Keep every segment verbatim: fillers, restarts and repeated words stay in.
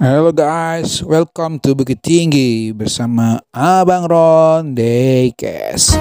Halo guys, welcome to Bukit Tinggi bersama Abang Ron Daycast.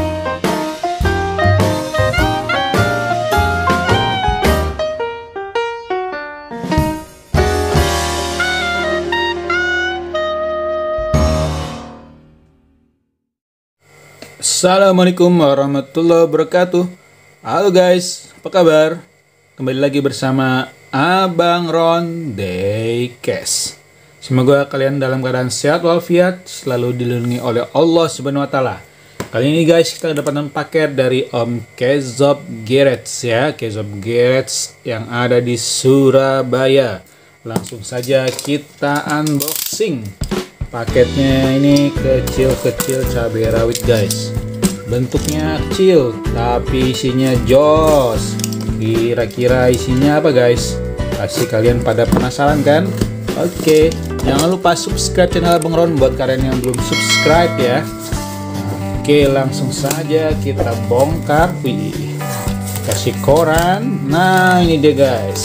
Assalamualaikum warahmatullahi wabarakatuh. Halo guys, apa kabar? Kembali lagi bersama Abang Ron Daycast. Semoga kalian dalam keadaan sehat walafiat, selalu dilindungi oleh Allah Subhanahu wa taala. Kali ini guys, kita dapatkan paket dari Om Kezop Garage ya, Kezop Garage yang ada di Surabaya. Langsung saja kita unboxing. Paketnya ini kecil-kecil cabai rawit guys. Bentuknya kecil tapi isinya jos. Kira-kira isinya apa guys? Pasti kalian pada penasaran kan? Oke, jangan lupa subscribe channel Abang Ron buat kalian yang belum subscribe ya. Oke, langsung saja kita bongkar. Wih, kasih koran. Nah, ini dia guys.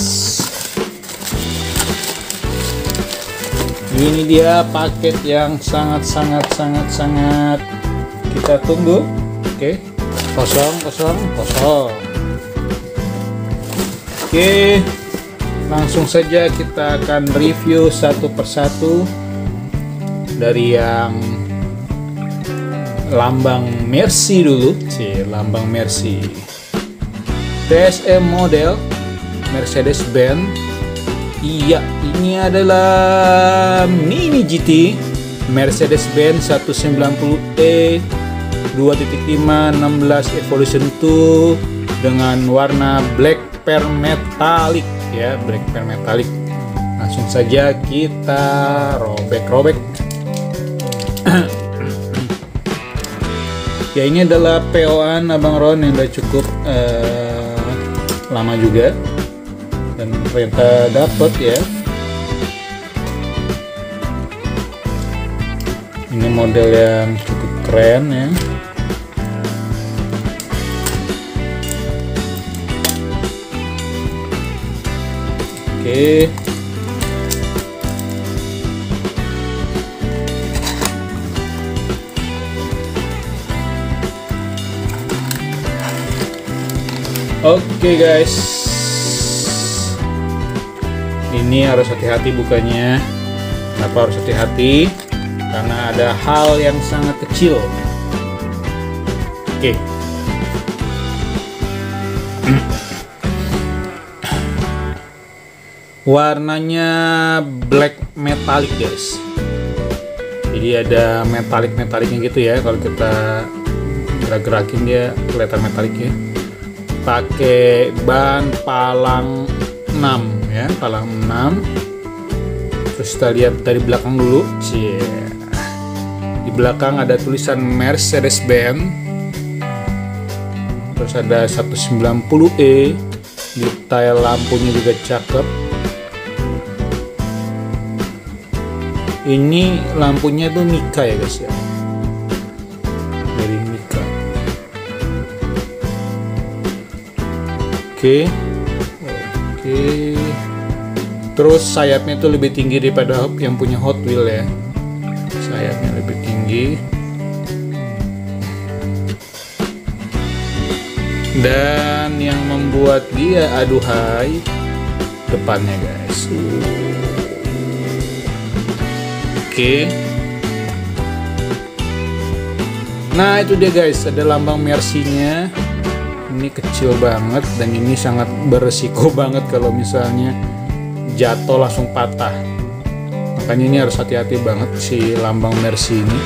Ini dia paket yang sangat-sangat-sangat-sangat kita tunggu. Oke, kosong, kosong, kosong. Oke, langsung saja kita akan review satu persatu dari yang lambang Mercy dulu. Si lambang Mercy T S M model Mercedes-Benz. Iya, ini adalah Mini G T Mercedes-Benz seratus sembilan puluh E dua titik lima enam belas Evolution dua dengan warna black pearl metallic ya, black pearl metallic. Langsung saja kita robek-robek. Ya, ini adalah P O-an Abang Ron yang udah cukup uh, lama juga dan ternyata dapet ya. Ini model yang cukup keren ya. Oke. Oke guys. Ini harus hati-hati bukanya. Kenapa harus hati-hati? Karena ada hal yang sangat kecil. Oke. Warnanya black metallic guys. Jadi ada metalik-metaliknya gitu ya. Kalau kita gerak-gerakin dia kelihatan metalik ya. Pakai ban palang enam ya, palang enam. Terus kita lihat dari belakang dulu. Cie. Di belakang ada tulisan Mercedes-Benz. Terus ada seratus sembilan puluh E. Detail lampunya juga cakep. Ini lampunya tuh Mika ya guys ya, dari Mika. Oke, oke. Terus sayapnya tuh lebih tinggi daripada yang punya Hot Wheel ya. Sayapnya lebih tinggi. Dan yang membuat dia aduhai depannya guys. Oke. Nah, itu dia guys, ada lambang Mercy-nya. Ini kecil banget dan ini sangat beresiko banget kalau misalnya jatuh langsung patah. Makanya ini harus hati-hati banget si lambang Mercy ini.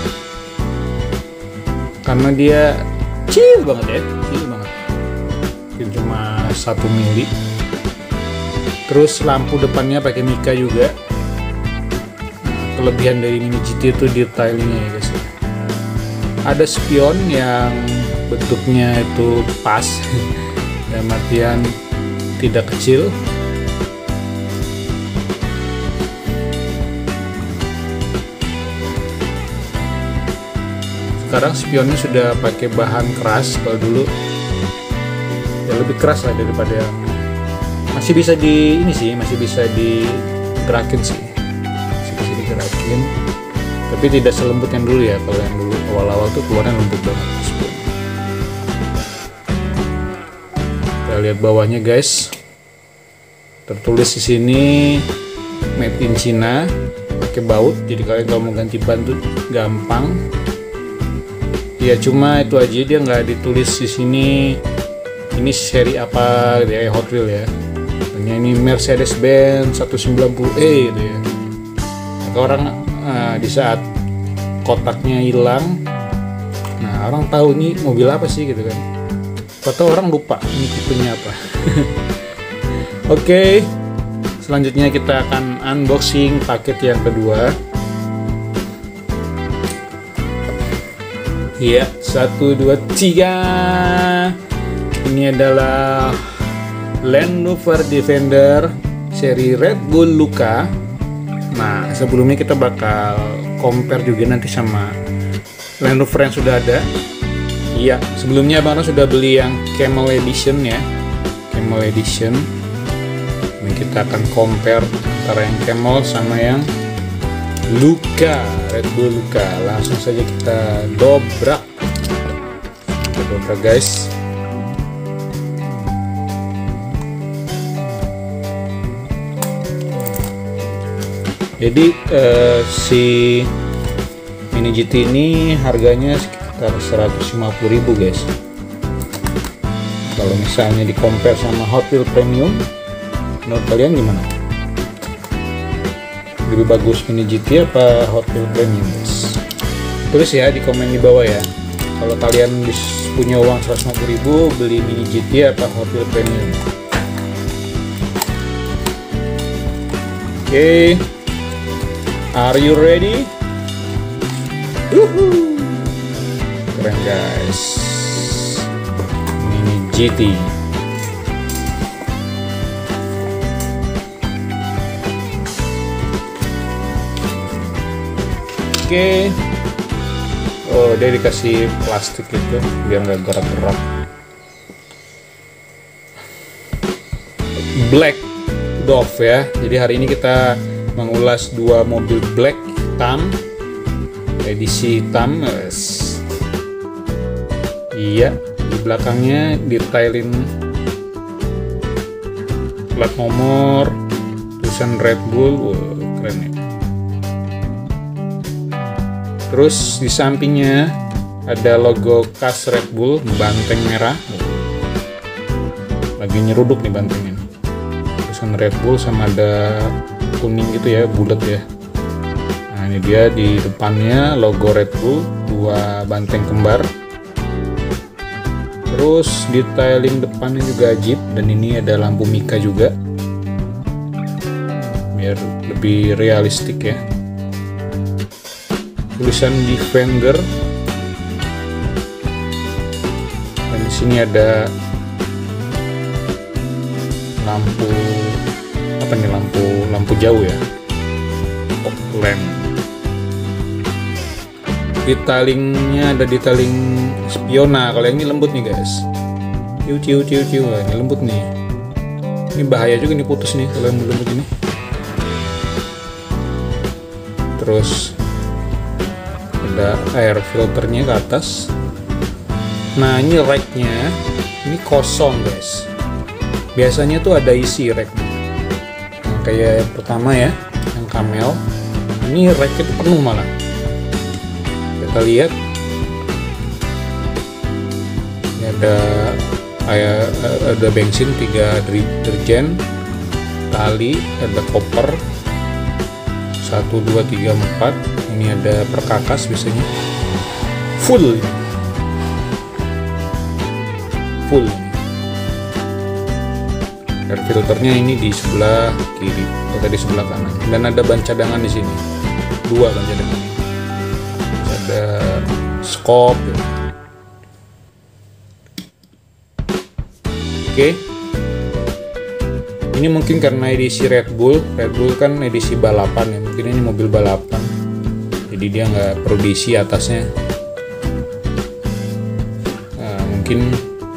Karena dia kecil banget ya, kecil banget. Mungkin cuma satu mili. Terus lampu depannya pakai Mika juga. Kelebihan dari Mini G T itu detailnya ya guys. Ada spion yang bentuknya itu pas dan artian tidak kecil. Sekarang spionnya sudah pakai bahan keras. Kalau dulu ya lebih keras lah daripada yang masih bisa di ini sih, masih bisa digerakin sih. digerakin, tapi tidak selembut yang dulu ya. Kalau yang dulu awal-awal tuh keluarnya lembut banget. Kita lihat bawahnya guys, tertulis di sini made in China, pakai baut, jadi kalian kalau mau ganti ban tuh gampang. Ya cuma itu aja, dia nggak ditulis di sini ini seri apa gitu ya, Hot Wheels ya. Hanya ini Mercedes-Benz seratus sembilan puluh E gitu ya. Maka orang uh, di saat kotaknya hilang, nah orang tahu ini mobil apa sih gitu kan. Atau orang lupa ini tipenya apa. Oke, okay. Selanjutnya kita akan unboxing paket yang kedua. Iya, satu, dua, tiga. Ini adalah Land Rover Defender seri Red Bull Luca. Nah, sebelumnya kita bakal compare juga nanti sama Land Rover yang sudah ada. Iya, sebelumnya Bang Ron sudah beli yang Camel Edition ya. Camel Edition. Ini kita akan compare antara yang Camel sama yang Luca, Red Bull Luca. Langsung saja kita dobrak. Kita dobrak guys. Jadi eh, si Mini G T ini harganya sekitar seratus lima puluh ribu guys. Kalau misalnya di compare sama Hot Wheels Premium, menurut kalian gimana? Lebih bagus Mini G T apa Hot Wheels Premium guys? Tulis ya di komen di bawah ya. Kalau kalian punya uang seratus lima puluh ribu, beli Mini G T apa Hot Wheels Premium? Oke, okay. Are you ready? Woohoo! Keren guys, Mini G T. Oke, okay. Oh dia dikasih plastik itu biar nggak gerak-gerak. Black Dove ya. Jadi hari ini kita mengulas dua mobil black hitam, edisi hitam. Yes. Iya, di belakangnya detailin plat nomor, tulisan Red Bull. Wow, keren ya. Terus di sampingnya ada logo khas Red Bull, banteng merah. Lagi nyeruduk nih bantengnya. Tulisan Red Bull sama ada kuning gitu ya, bulat ya. Nah ini dia di depannya logo Red Bull, dua banteng kembar. Terus detailing depannya juga Jeep, dan ini ada lampu Mika juga biar lebih realistik ya. Tulisan Defender, dan di sini ada lampu apa nih, lampu lampu jauh ya, fog lamp. Detailingnya ada detailing spiona. Kalau yang ini lembut nih guys, ciu ciu ciu ciu, ini lembut nih. Ini bahaya juga nih, putus nih kalau yang lembut ini. Terus ada air filternya ke atas. Nah ini racknya ini kosong guys. Biasanya tuh ada isi rack. Nah, kayak yang pertama ya, yang Camel. Ini racknya tuh penuh malah. Kita lihat. Ini ada air, ada bensin, tiga deterjen, tali, ada koper, satu, dua, tiga, empat. Ini ada perkakas biasanya. Full. Full. Air filternya ini di sebelah kiri atau di sebelah kanan. Dan ada ban cadangan di sini. Dua ban cadangan. Terus ada skop. Ya. Oke. Ini mungkin karena edisi Red Bull. Red Bull kan edisi balapan ya. Mungkin ini mobil balapan. Jadi dia nggak perlu diisi atasnya. Nah, mungkin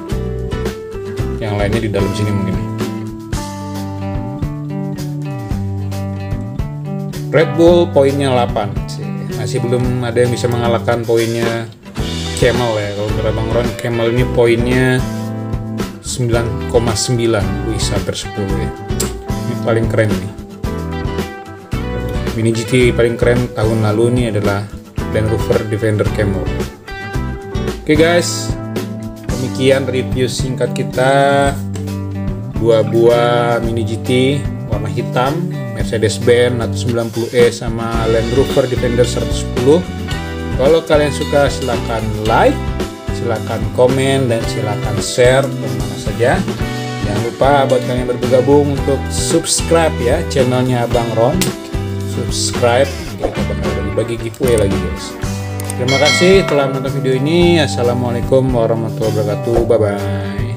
yang lainnya di dalam sini mungkin. Red Bull poinnya delapan sih. Masih belum ada yang bisa mengalahkan poinnya Camel ya. Kalau menurut Abang Ron, Camel ini poinnya sembilan koma sembilan, wih hampir sepuluh ya. Ini paling keren nih. Mini G T paling keren tahun lalu ini adalah Land Rover Defender Camel. Oke guys, demikian review singkat kita dua buah Mini G T warna hitam, Mercedes-Benz seratus sembilan puluh E sama Land Rover Defender seratus sepuluh. Kalau kalian suka silahkan like, silahkan komen, dan silahkan share kemana saja. Jangan lupa buat kalian yang bergabung untuk subscribe ya channelnya Abang Ron. Subscribe, kita bakal bagi giveaway lagi guys. Terima kasih telah menonton video ini. Assalamualaikum warahmatullahi wabarakatuh. Bye bye.